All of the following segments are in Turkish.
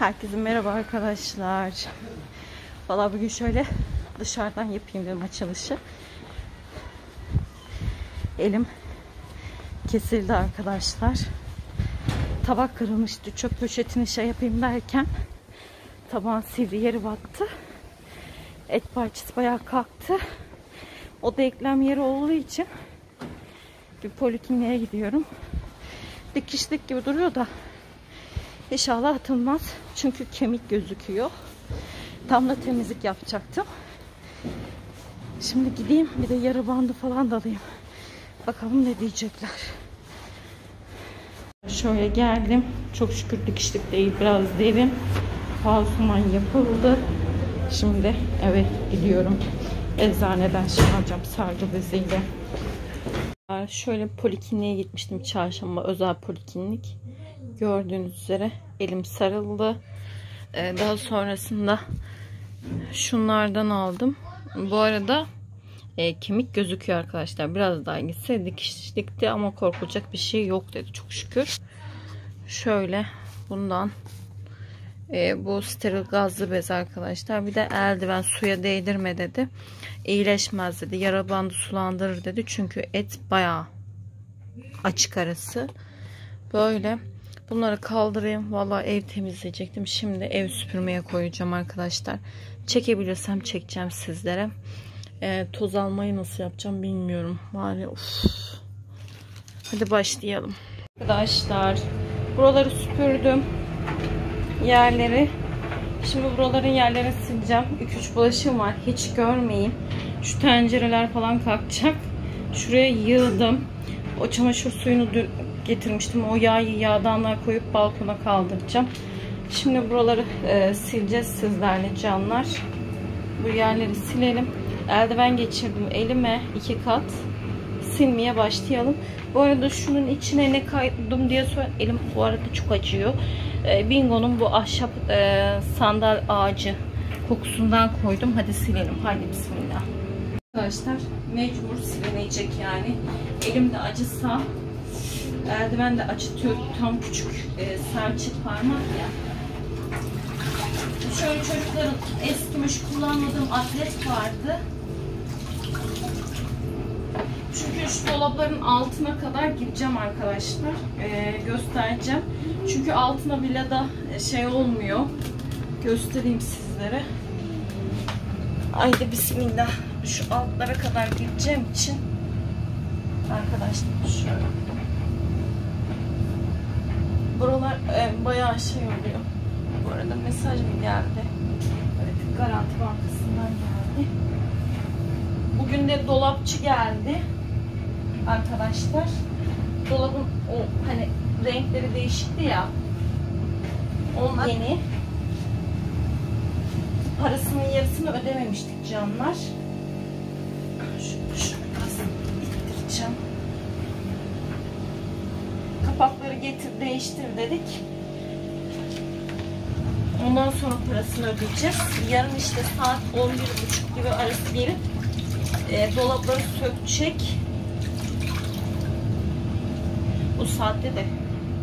Herkese merhaba arkadaşlar. Vallahi bugün şöyle dışarıdan yapayım dedim açılışı. Elim kesildi arkadaşlar. Tabak kırılmıştı. Çöp poşetini şey yapayım derken tabağın sivri yeri battı. Et parçası bayağı kalktı. O da eklem yeri olduğu için bir polikliniğe gidiyorum. Dikişlik gibi duruyor da İnşallah atılmaz. Çünkü kemik gözüküyor. Tam da temizlik yapacaktım. Şimdi gideyim bir de yara bandı falan da alayım. Bakalım ne diyecekler. Şöyle geldim. Çok şükür dikişlik değil, biraz derin. Pansuman yapıldı. Şimdi eve gidiyorum. Eczaneden şey alacağım, sargı beziyle. Şöyle polikliniğe gitmiştim, çarşamba özel poliklinik. Gördüğünüz üzere elim sarıldı. Daha sonrasında şunlardan aldım. Bu arada kemik gözüküyor arkadaşlar. Biraz daha gitse dikişlikti ama korkulacak bir şey yok dedi çok şükür. Şöyle bundan bu steril gazlı bez arkadaşlar. Bir de eldiven, suya değdirme dedi. İyileşmez dedi. Yara bandı sulandırır dedi. Çünkü et bayağı açık arası. Böyle. Bunları kaldırayım. Vallahi ev temizleyecektim. Şimdi ev süpürmeye koyacağım arkadaşlar. Çekebilirsem çekeceğim sizlere. Toz almayı nasıl yapacağım bilmiyorum. Bari hadi başlayalım. Arkadaşlar buraları süpürdüm. Yerleri. Şimdi buraların yerlerini sileceğim. 2-3 bulaşığım var. Hiç görmeyin. Şu tencereler falan kalkacak. Şuraya yığdım. O çamaşır suyunu getirmiştim. O yağdanlar koyup balkona kaldıracağım. Şimdi buraları sileceğiz sizlerle canlar. Bu yerleri silelim. Eldiven geçirdim elime 2 kat. Silmeye başlayalım. Bu arada şunun içine ne koydum diye sor. Elim bu arada çok acıyor. Bingo'nun bu ahşap sandal ağacı kokusundan koydum. Hadi silelim. Haydi bismillah. Arkadaşlar mecbur silinecek yani. Elimde acısa eldiven de acıtıyor. Tam küçük serçe parmak ya. Şöyle çocukların eskimiş kullanmadığım atlet vardı. Çünkü şu dolapların altına kadar gideceğim arkadaşlar. Göstereceğim. Çünkü altına bile da şey olmuyor. Göstereyim sizlere. Haydi bismillah. Şu altlara kadar gideceğim için arkadaşlar şöyle. Buralar bayağı şey oluyor. Bu arada mesaj mı geldi? Evet, Garanti Bankası'ndan geldi. Bugün de dolapçı geldi. Arkadaşlar. Dolabın o hani renkleri değişikti ya. Onlar yeni. Parasının yarısını ödememiştik canlar. Şunu biraz ittireceğim. Kapakları getir değiştir dedik. Ondan sonra parasını ödeyeceğiz. Yarın işte saat 11:30 gibi arası gelip dolapları sökecek. Bu saatte de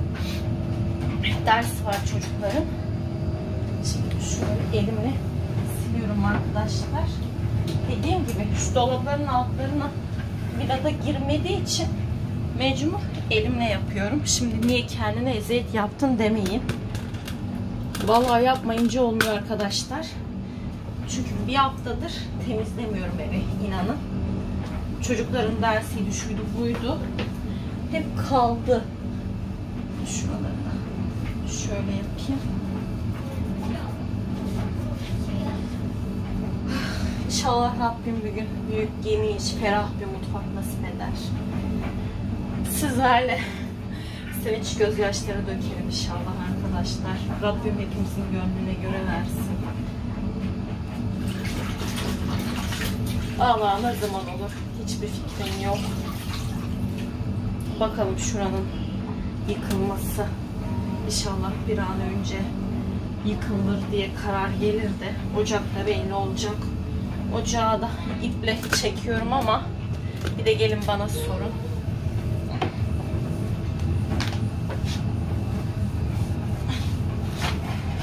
ders var çocukların. Şimdi şöyle elimle siliyorum arkadaşlar. Dediğim gibi şu dolapların altlarına vida da girmediği için mecbur elimle yapıyorum. Şimdi niye kendine eziyet yaptın demeyin. Vallahi yapmayınca olmuyor arkadaşlar. Çünkü bir haftadır temizlemiyorum evi, inanın. Çocukların dersiydi, şuydu buydu. Hep kaldı. Şuraları da şöyle yapayım. İnşallah Rabbim bir gün büyük, geniş, ferah bir mutfak nasip eder. Sizlerle sevinç gözyaşları dökelim inşallah arkadaşlar. Rabbim hepimizin gönlüne göre versin. Allah ne zaman olur hiçbir fikrim yok. Bakalım şuranın yıkılması. İnşallah bir an önce yıkılır diye karar gelir de Ocak'ta belli olacak. Ocağı da iple çekiyorum ama bir de gelin bana sorun.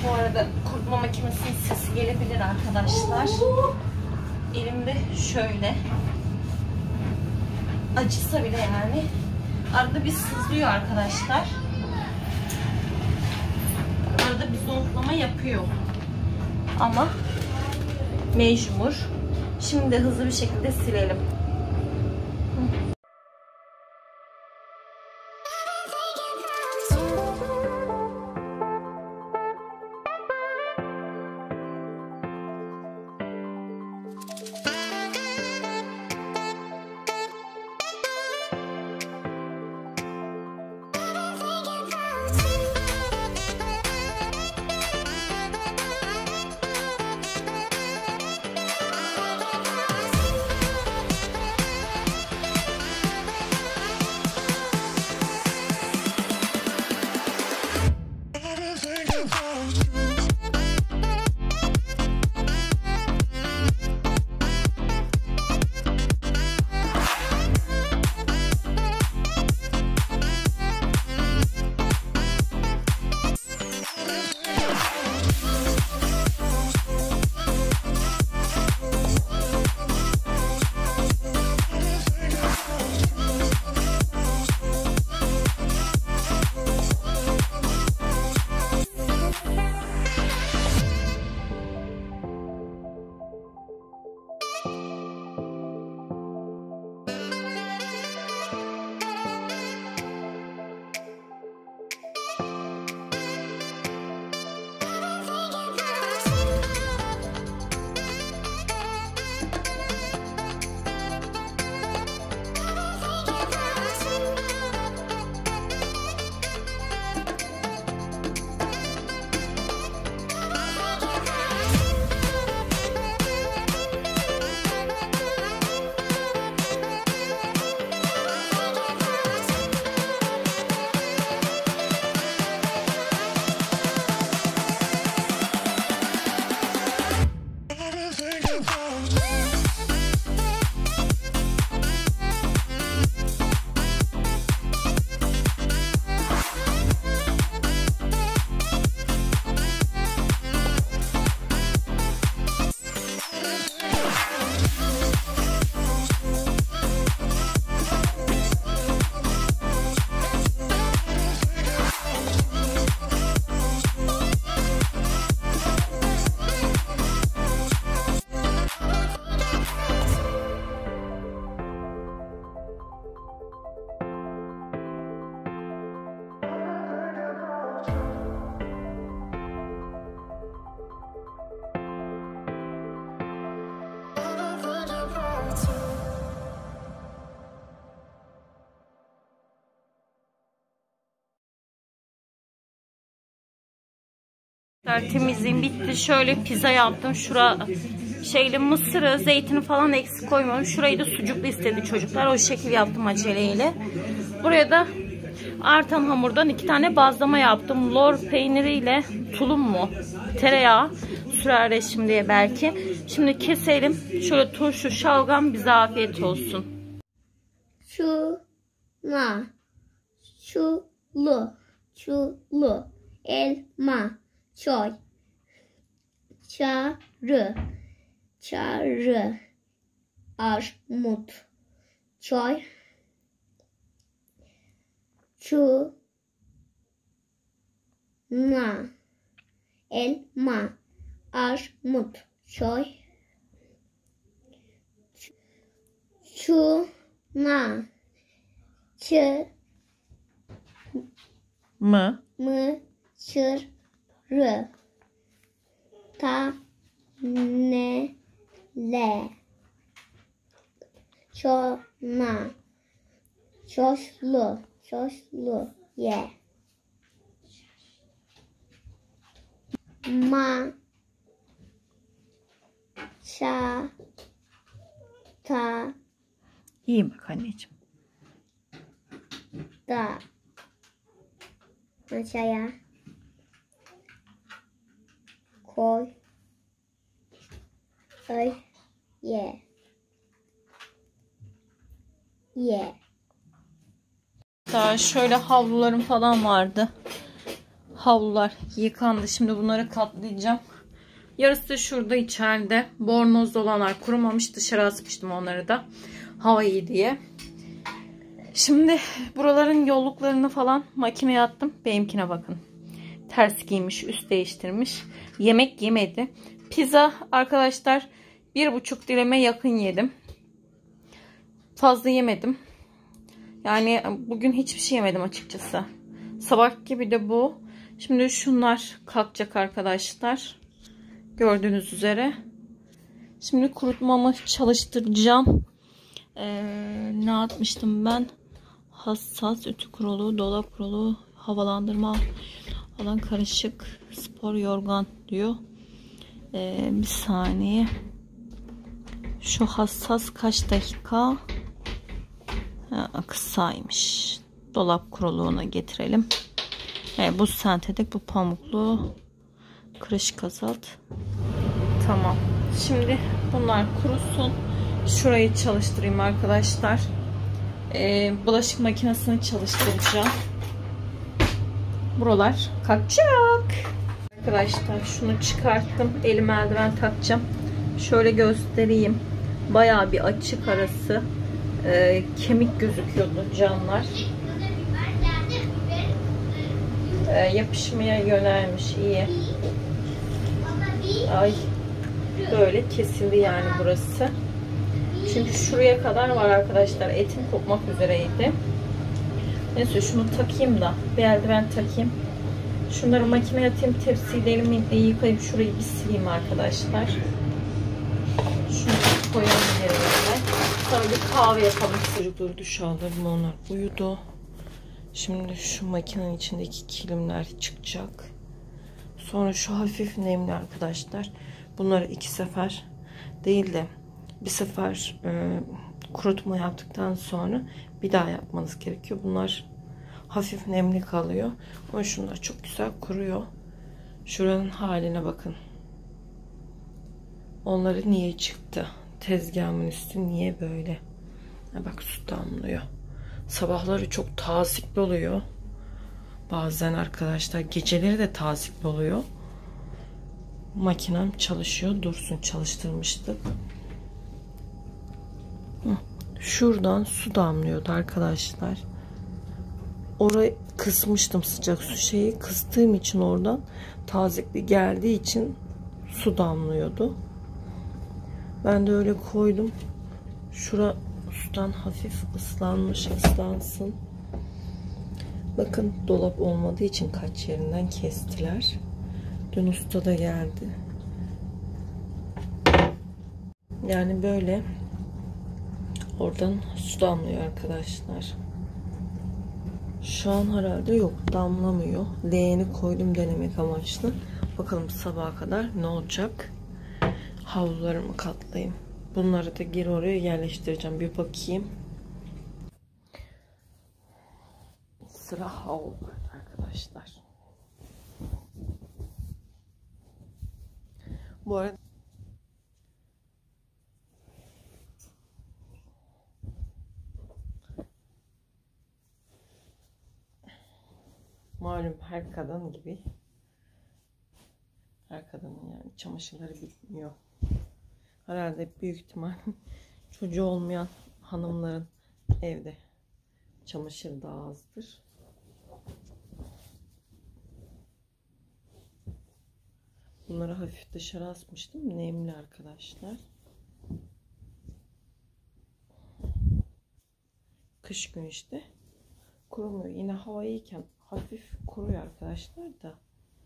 Bu arada kurutma makinesinin sesi gelebilir arkadaşlar. Elimde şöyle. Acısa bile yani. Arada bir sızlıyor arkadaşlar. Arada bir zonklama yapıyor. Ama mecbur. Şimdi de hızlı bir şekilde silelim. Temizliğim bitti. Şöyle pizza yaptım. Şura şeyli mısırı, zeytini falan eksik koymadım. Şurayı da sucuklu istedi çocuklar. O şekil yaptım aceleyle. Buraya da artan hamurdan 2 tane bazlama yaptım. Lor peyniriyle tulum mu? Tereyağı sürer şimdiye belki. Şimdi keselim. Şöyle turşu, şalgam, bize afiyet olsun. Şuna, şulu, elma, çay, çarı, armut, çay, çuna, elma, armut, çay, çuna, mısırı, tanele, çona, soslu ye, maçata, İyi bak anneciğim. da masaya koy, ye. Daha şöyle havlularım falan vardı. Havlular yıkandı. Şimdi bunları katlayacağım. Yarısı da şurada içeride. Bornozlu olanlar kurumamış. Dışarı asmıştım onları da. Hava iyi diye. Şimdi buraların yolluklarını falan makineye attım. Benimkine bakın. Ters giymiş, üst değiştirmiş. Yemek yemedi. Pizza arkadaşlar 1,5 dileme yakın yedim. Fazla yemedim. Yani bugün hiçbir şey yemedim açıkçası. Sabah gibi de bu. Şimdi şunlar kalkacak arkadaşlar. Gördüğünüz üzere. Şimdi kurutmamı çalıştıracağım. Ne atmıştım ben? Hassas, ütü kurulu, dolap kurulu, havalandırma falan karışık, spor yorgan diyor. Bir saniye. Şu hassas kaç dakika? Kısaymış. Dolap kuruluğuna getirelim. Bu sentetik, bu pamuklu. Kırışık azalt. Tamam. Şimdi bunlar kurusun. Şurayı çalıştırayım arkadaşlar. Bulaşık makinesini çalıştıracağım. Buralar kalkacak. Arkadaşlar şunu çıkarttım. Elime eldiven takacağım. Şöyle göstereyim. Bayağı bir açık arası. Kemik gözüküyordu canlar. Yapışmaya yönelmiş. İyi. Ay. Böyle kesildi yani burası. Çünkü şuraya kadar var arkadaşlar. Etim kopmak üzereydi. Neyse şunu takayım da. Bir eldiven takayım. Şunları makineye atayım. Tepsiyle elimle yıkayıp şurayı bir sileyim arkadaşlar. Şunu koyalım yerine. Sonra bir kahve yapalım. Çocukları duş aldırdım. Onlar uyudu. Şimdi şu makinenin içindeki kilimler çıkacak. Sonra şu hafif nemli arkadaşlar. Bunları 2 sefer değil de bir sefer kurutma yaptıktan sonra bir daha yapmanız gerekiyor. Bunlar hafif nemli kalıyor. Ama şunlar çok güzel kuruyor. Şuranın haline bakın. Onları niye çıktı? Tezgahımın üstü niye böyle? Bak su damlıyor. Sabahları çok tazikli oluyor. Bazen arkadaşlar geceleri de tazikli oluyor. Makinem çalışıyor. Dursun, çalıştırmıştık. Şuradan su damlıyordu arkadaşlar. Orayı kısmıştım, sıcak su şeyi. Kıstığım için oradan tazikli geldiği için su damlıyordu. Ben de öyle koydum. Şura sudan hafif ıslanmış, ıslansın. Bakın dolap olmadığı için kaç yerinden kestiler. Dün usta da geldi. Yani böyle oradan su damlıyor arkadaşlar. Şu an herhalde yok, damlamıyor. Leğeni koydum denemek amaçlı. Bakalım sabaha kadar ne olacak. Havlularımı katlayayım. Bunları da geri oraya yerleştireceğim. Bir bakayım. Sıra havlu arkadaşlar. Bu arada malum her kadın gibi, her kadının yani çamaşırları bitmiyor. Herhalde büyük ihtimal çocuğu olmayan hanımların evde çamaşır daha azdır. Bunları hafif dışarı asmıştım. Nemli arkadaşlar. Kış günü işte kurumuyor. Yine hava iyiyken hafif kuruyor arkadaşlar da.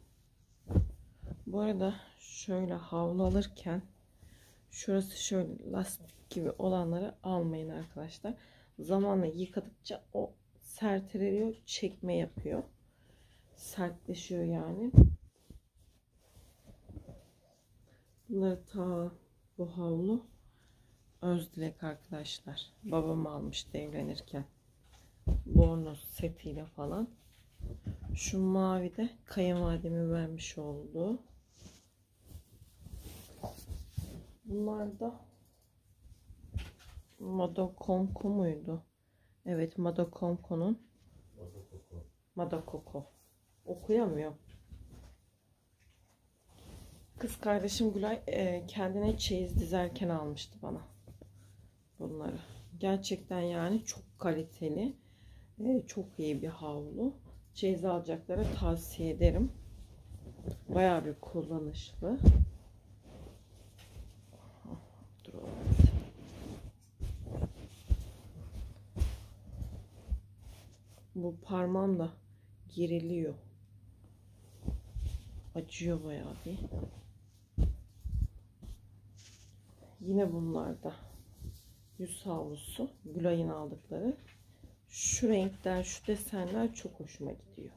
Bu arada şöyle havlu alırken şurası şöyle lastik gibi olanları almayın arkadaşlar. Zamanla yıkadıkça o serteliyor, çekme yapıyor. Sertleşiyor yani. Bunları ta bu havlu Özdilek arkadaşlar. Babam almıştı evlenirken. Bornoz setiyle falan. Şu mavi de kayınvalidemin vermiş olduğu. Bunlar da Madokomko muydu? Evet, Madokomko'nun Madokoko. Okuyamıyor. Kız kardeşim Gülay kendine çeyiz dizerken almıştı bana bunları. Gerçekten yani çok kaliteli, çok iyi bir havlu. Çeyiz alacaklara tavsiye ederim. Bayağı bir kullanışlı. Dur oğlum. Bu parmağım da geriliyor. Acıyor bayağı bir. Yine bunlarda yüz havlusu. Gülay'ın aldıkları. Şu renkler, şu desenler çok hoşuma gidiyor.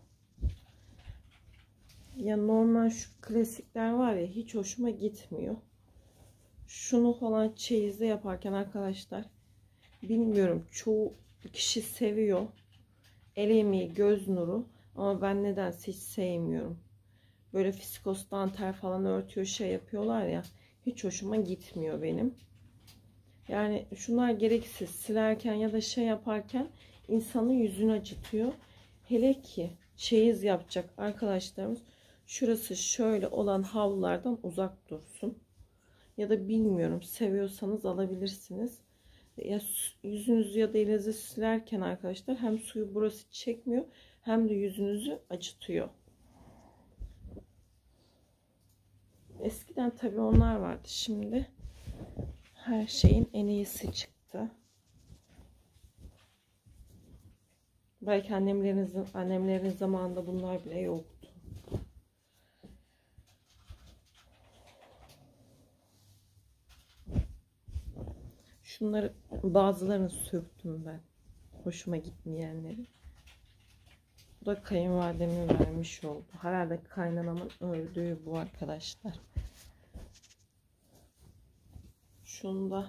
Ya normal şu klasikler var ya, hiç hoşuma gitmiyor. Şunu falan çeyizde yaparken arkadaşlar, bilmiyorum, çoğu kişi seviyor. El emeği, göz nuru, ama ben nedense hiç sevmiyorum. Böyle fiskos dantel falan örtüyor, şey yapıyorlar ya, hiç hoşuma gitmiyor benim. Yani şunlar gereksiz, silerken ya da şey yaparken insanın yüzünü acıtıyor. Hele ki çeyiz yapacak arkadaşlarımız şurası şöyle olan havlulardan uzak dursun. Ya da bilmiyorum, seviyorsanız alabilirsiniz. Ya yüzünüzü ya da elinizi silerken arkadaşlar hem suyu burası çekmiyor hem de yüzünüzü acıtıyor. Eskiden tabii onlar vardı. Şimdi her şeyin en iyisi çıktı. Belki annemlerin zamanında bunlar bile yoktu. Şunları bazılarını söktüm ben. Hoşuma gitmeyenleri. Bu da kayınvalidemin vermiş oldu. Herhalde kaynanamın ördüğü bu arkadaşlar. Şunda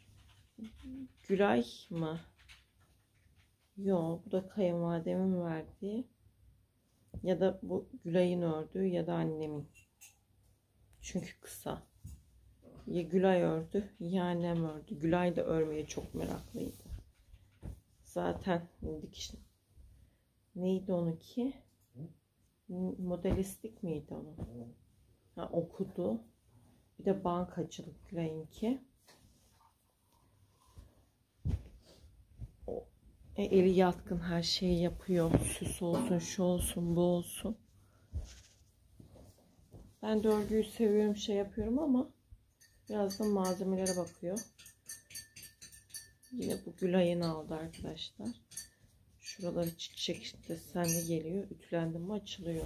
Gülay mı? Yok, bu da kayınvalidemin verdiği. Ya da bu Gülay'ın ördüğü ya da annemin. Çünkü kısa. Ya Gülay ördü ya annem ördü. Gülay da örmeye çok meraklıydı. Zaten dikiş neydi onunki? Modelistlik miydi onun? Ha, okudu. Bir de bankacılık Gülay'ınki. Eli yatkın, her şeyi yapıyor. Süs olsun, şu olsun, bu olsun. Ben de örgüyü seviyorum, şey yapıyorum ama biraz da malzemelere bakıyor. Yine bu Gülay'ın aldı arkadaşlar. Şuraları çiçek desenli geliyor. Ütülendi mi açılıyor.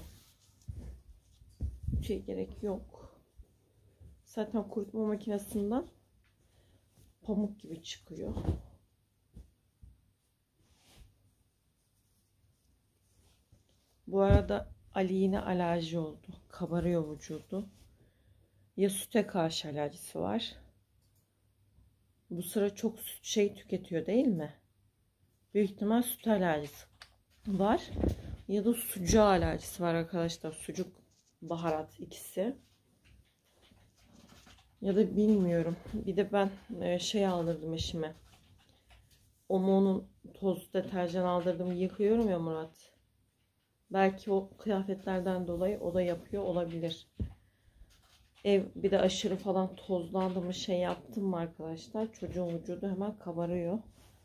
Ütüye gerek yok. Zaten kurutma makinesinden pamuk gibi çıkıyor. Bu arada Ali yine alerji oldu. Kabarıyor vücudu. Ya süte karşı alerjisi var. Bu sıra çok şey tüketiyor değil mi? Büyük ihtimal süt alerjisi var. Ya da sucuğa alerjisi var arkadaşlar. Sucuk, baharat ikisi. Ya da bilmiyorum. Bir de ben şey aldırdım eşime. Omo'nun toz deterjan aldırdım. Yıkıyorum ya Murat. Belki o kıyafetlerden dolayı o da yapıyor olabilir. Ev bir de aşırı falan tozlandı mı, şey yaptım mı arkadaşlar, çocuğun vücudu hemen kabarıyor.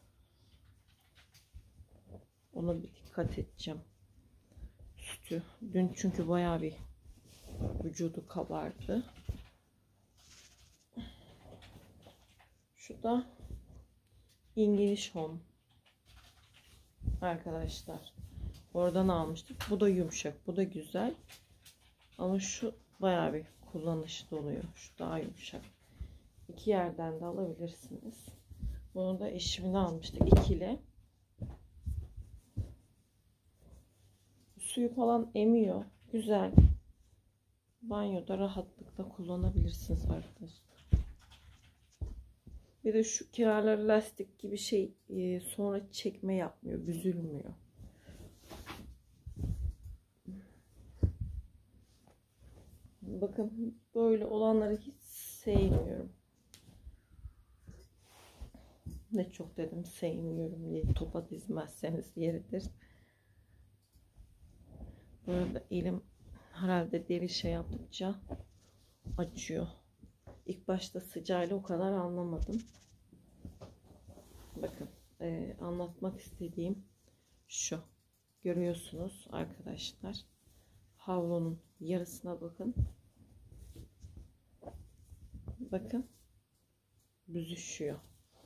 Ona bir dikkat edeceğim. Sütü. Dün çünkü bayağı bir vücudu kabardı. Şu da English Home arkadaşlar. Oradan almıştık. Bu da yumuşak. Bu da güzel. Ama şu bayağı bir kullanışlı oluyor. Şu daha yumuşak. İki yerden de alabilirsiniz. Bunu da eşimin almıştık. İkili. Suyu falan emiyor. Güzel. Banyoda rahatlıkla kullanabilirsiniz arkadaşlar. Bir de şu kenarları lastik gibi şey, sonra çekme yapmıyor. Büzülmüyor. Bakın böyle olanları hiç sevmiyorum. Ne çok dedim sevmiyorum diye, topa dizmezseniz yeridir. Böyle elim herhalde deri şey yaptıkça acıyor. İlk başta sıcağıyla o kadar anlamadım. Bakın anlatmak istediğim şu. Görüyorsunuz arkadaşlar. Havlunun yarısına bakın. Bakın. Büzüşüyor.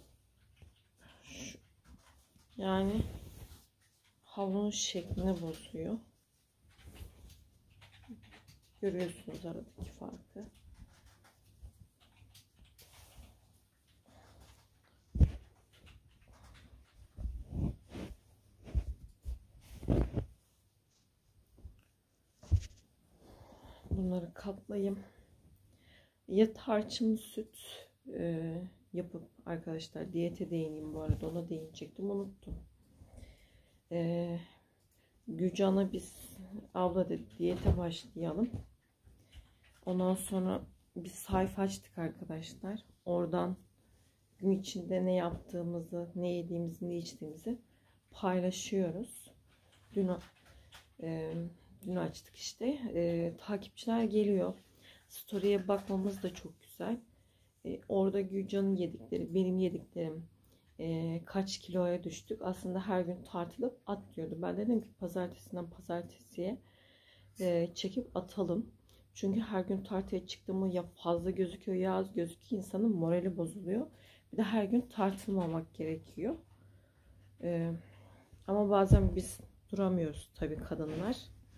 Yani havlunun şeklini bozuyor. Görüyorsunuz aradaki farkı. Bunları katlayayım. Ya tarçınlı süt yapıp arkadaşlar, diyete değineyim bu arada, ona değinecektim, unuttum. Gülcan'a biz abla dedi diyete başlayalım. Ondan sonra bir sayfa açtık arkadaşlar. Oradan gün içinde ne yaptığımızı, ne yediğimizi, ne içtiğimizi paylaşıyoruz. Dün açtık işte. Takipçiler geliyor. Story'e bakmamız da çok güzel. Orada Gülcan'ın yedikleri, benim yediklerim, kaç kiloya düştük. Aslında her gün tartılıp atmıyordu. Ben dedim ki pazartesinden pazartesiye çekip atalım. Çünkü her gün tartıya çıktığımı ya fazla gözüküyor ya az gözüküyor. İnsanın morali bozuluyor. Bir de her gün tartılmamak gerekiyor. Ama bazen biz duramıyoruz tabii kadınlar.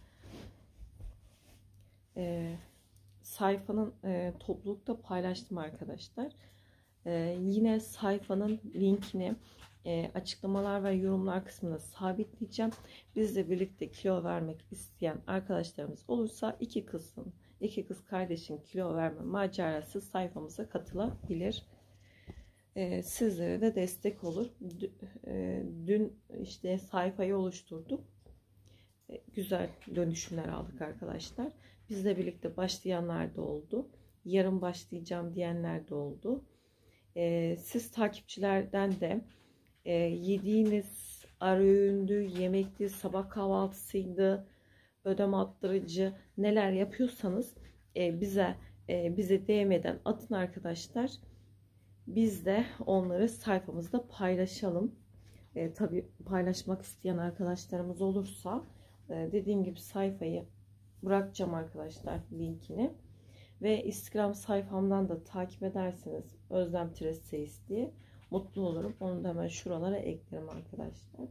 Sayfanın toplulukta paylaştım arkadaşlar. Yine sayfanın linkini açıklamalar ve yorumlar kısmına sabitleyeceğim. Bizle birlikte kilo vermek isteyen arkadaşlarımız olursa iki kız kardeşin kilo verme macerası sayfamıza katılabilir. Sizlere de destek olur. Dün işte sayfayı oluşturduk. Güzel dönüşümler aldık arkadaşlar. Bizle birlikte başlayanlar da oldu. Yarın başlayacağım diyenler de oldu. Siz takipçilerden de yediğiniz ara öğündü, yemekti, sabah kahvaltısıydı, ödem attırıcı neler yapıyorsanız bize DM'den atın arkadaşlar. Biz de onları sayfamızda paylaşalım. Tabii paylaşmak isteyen arkadaşlarımız olursa dediğim gibi sayfayı bırakacağım arkadaşlar, linkini. Ve Instagram sayfamdan da takip ederseniz Özlem Tresseis diye mutlu olurum. Onu da hemen şuralara eklerim arkadaşlar.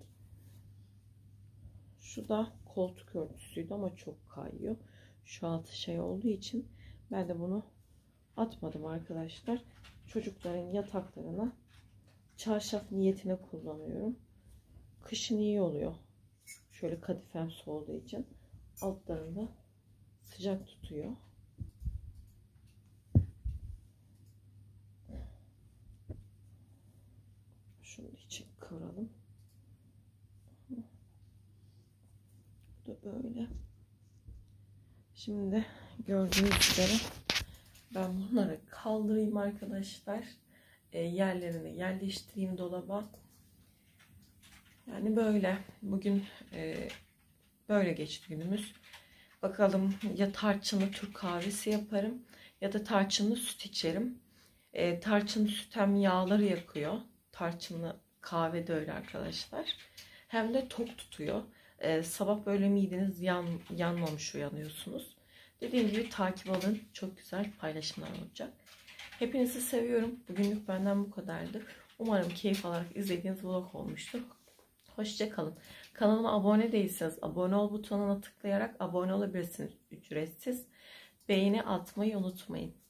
Şu da koltuk örtüsüydü ama çok kayıyor. Şu altı şey olduğu için ben de bunu atmadım arkadaşlar. Çocukların yataklarına çarşaf niyetine kullanıyorum. Kışın iyi oluyor. Şöyle kadifemsi olduğu için altlarında sıcak tutuyor. Şunu için kıvıralım. Bu da böyle. Şimdi gördüğünüz üzere ben bunları kaldırayım arkadaşlar. Yerlerini yerleştireyim dolaba. Yani böyle. Bugün böyle geçti günümüz. Bakalım ya tarçınlı Türk kahvesi yaparım ya da tarçınlı süt içerim. Tarçınlı süt hem yağları yakıyor. Tarçınlı kahve de öyle arkadaşlar. Hem de tok tutuyor. Sabah böyle mideniz yanmamış uyanıyorsunuz. Dediğim gibi takip alın. Çok güzel paylaşımlar olacak. Hepinizi seviyorum. Bugünlük benden bu kadardı. Umarım keyif alarak izlediğiniz vlog olmuştur. Hoşça kalın. Kanalıma abone değilseniz abone ol butonuna tıklayarak abone olabilirsiniz. Ücretsiz. Beğeni atmayı unutmayın.